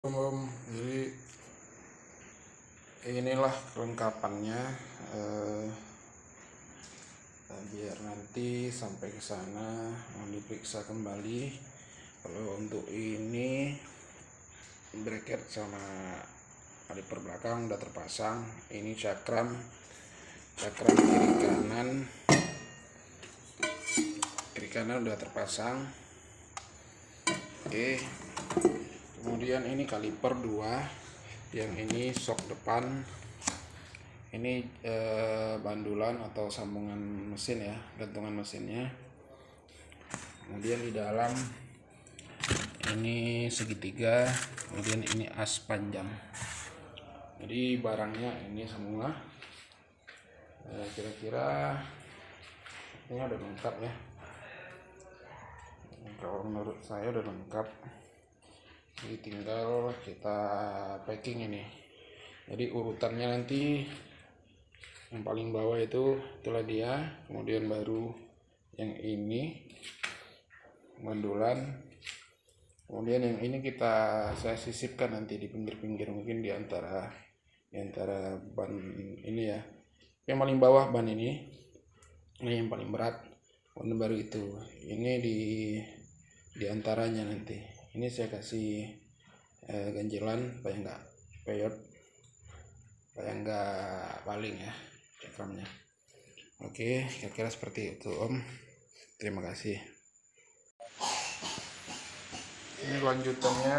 Jadi inilah kelengkapannya, biar nanti sampai ke sana mau diperiksa kembali. Kalau untuk ini bracket sama kaliper belakang udah terpasang. Ini cakram kiri kanan udah terpasang. Oke. Kemudian ini kaliper 2, yang ini sok depan, ini bandulan atau sambungan mesin ya, gantungan mesinnya. Kemudian di dalam ini segitiga, kemudian ini as panjang. Jadi barangnya ini semua, kira-kira ini udah lengkap ya. Kalau menurut saya udah lengkap. Jadi tinggal kita packing ini. Jadi urutannya nanti yang paling bawah itulah dia, kemudian baru yang ini bandulan, kemudian yang ini saya sisipkan nanti di pinggir-pinggir, mungkin di antara ban ini ya. Yang paling bawah ban ini yang paling berat, kemudian baru itu ini di antaranya nanti. Ini saya kasih ganjelan supaya nggak peyot, supaya nggak paling ya cakramnya. Oke, kira-kira seperti itu Om. Terima kasih. Ini lanjutannya,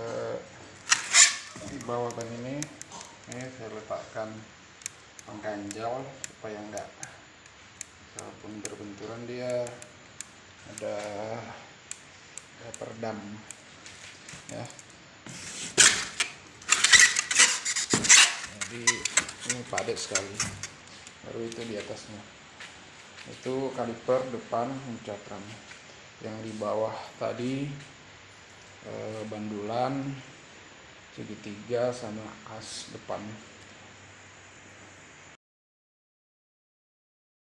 di bawah ban ini saya letakkan pengganjal supaya nggak, walaupun berbenturan dia ada peredam ya. Jadi ini padat sekali. Baru itu di atasnya itu kaliper depan cakram. Yang di bawah tadi bandulan segitiga sama as depan.